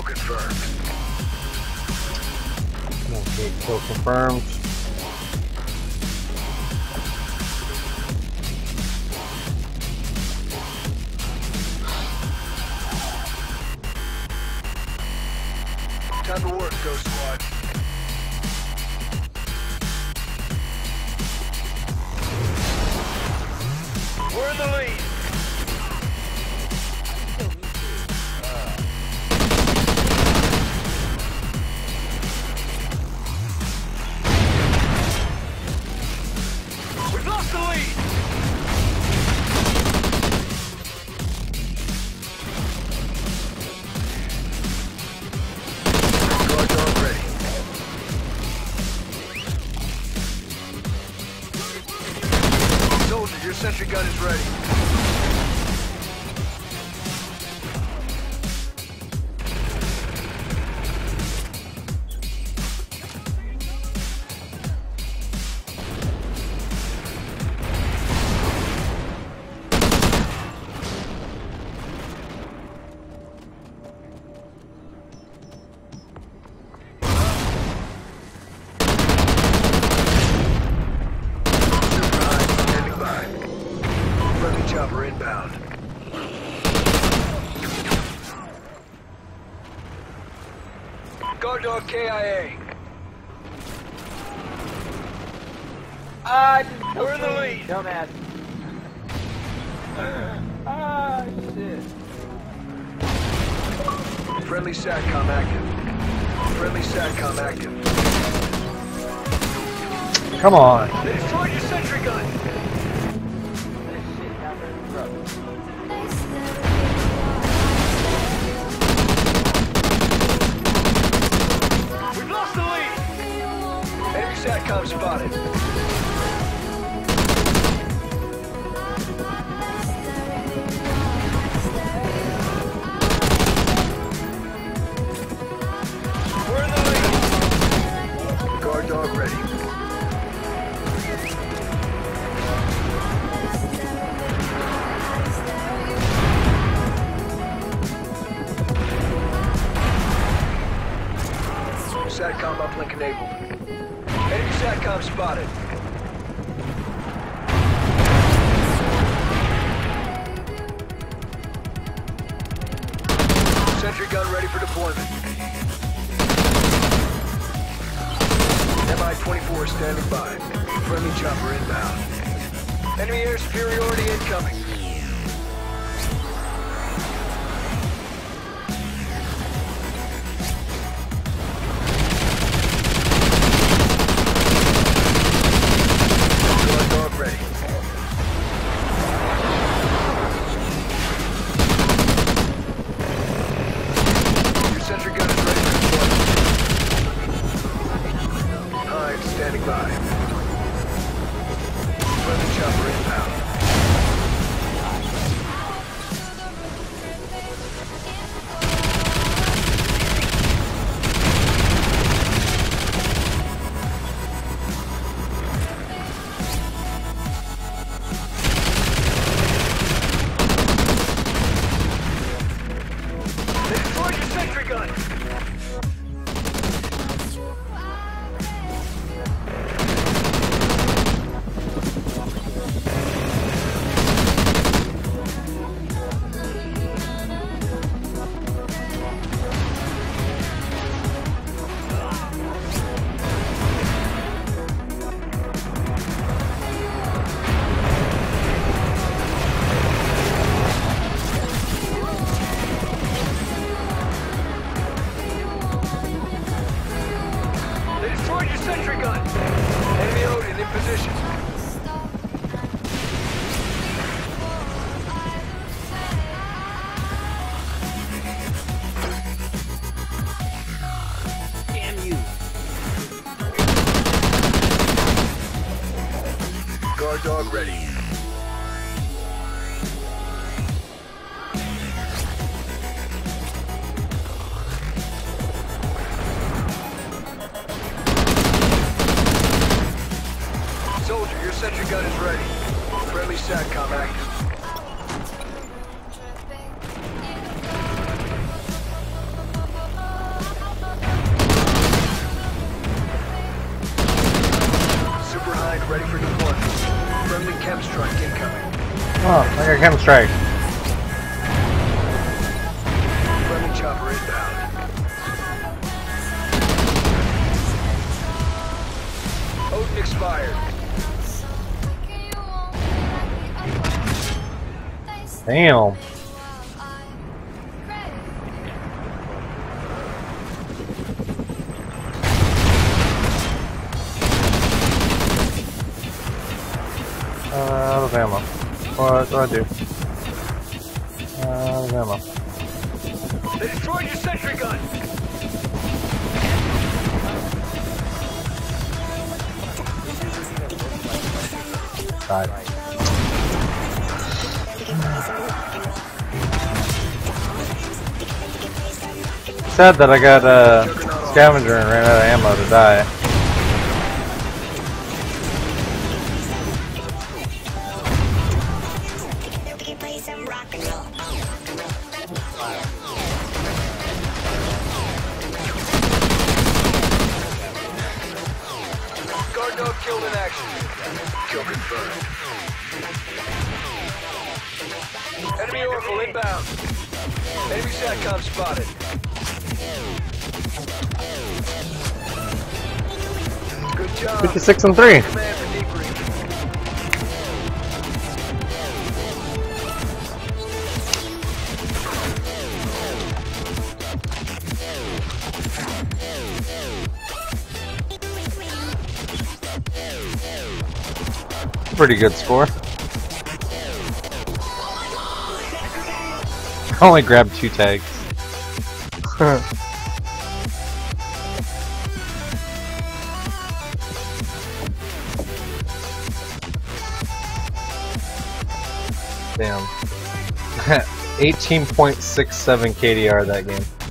kill confirmed. Okay, kill confirmed. Time to work, Ghost Squad. We're in the lead. We've lost the lead. Guard dog ready. Soldier, your sentry gun is ready. Chopper inbound. Guard dog KIA. We're in the lead. Dumbass. Shit. Friendly SATCOM active. Friendly SATCOM active. Come on. They destroyed your sentry gun. We've lost the lead. Enemy SATCOM spotted. We're in the lead. Guard dog ready. SATCOM uplink enabled. Enemy SATCOM spotted. Sentry gun ready for deployment. MI-24 standing by. Friendly chopper inbound. Enemy air superiority incoming. Guard dog ready. Your sentry gun is ready for deployment. Hive standing by. Friendly chopper inbound. They destroyed your sentry gun! They destroyed your sentry gun! Enemy Odin in position. Damn you. Guard dog ready. Soldier, your sentry gun is ready. Friendly SATCOM active. Cannon strike. Friendly chopper inbound. Odin expired. Damn. Out of ammo. What do I do? Out of ammo. They destroyed your sentry gun. Died. Sad that I got a scavenger and ran out of ammo to die. Guard dog killed in action. Kill confirmed. Enemy Oracle inbound. Enemy SATCOM spotted. Good job. 56 and 3. Command for debrief. Pretty good score. I only grabbed 2 tags. Damn. 18.67 KDR that game.